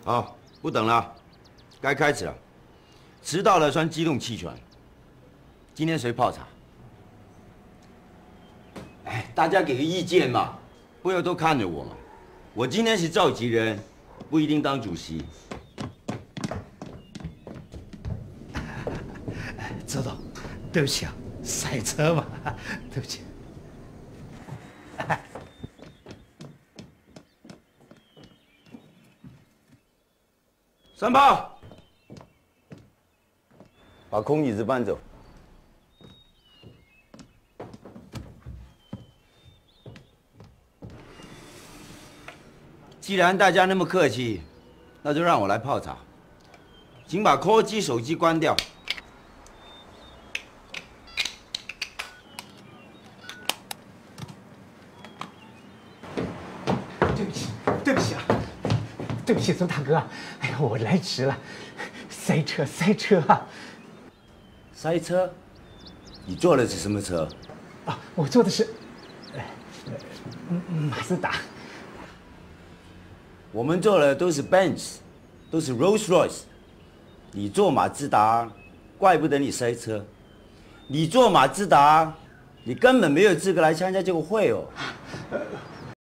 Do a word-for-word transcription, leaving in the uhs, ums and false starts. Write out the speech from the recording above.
好，不等了，该开始了。迟到了算机动弃权。今天谁泡茶？哎，大家给个意见嘛，不要都看着我嘛。我今天是召集人，不一定当主席。 周董，对不起啊，赛车嘛，对不起。 三炮，把空椅子搬走。既然大家那么客气，那就让我来泡茶。请把 call 机手机关掉。 对不起，对不起啊，对不起，周大哥，哎呀，我来迟了，塞车，塞车啊！ 塞车？你坐的是什么车？ 啊，我坐的是，呃，呃马自达。 我们坐的都是 Benz， 都是 Rolls Royce。你坐马自达，怪不得你塞车。你坐马自达，你根本没有资格来参加这个会哦。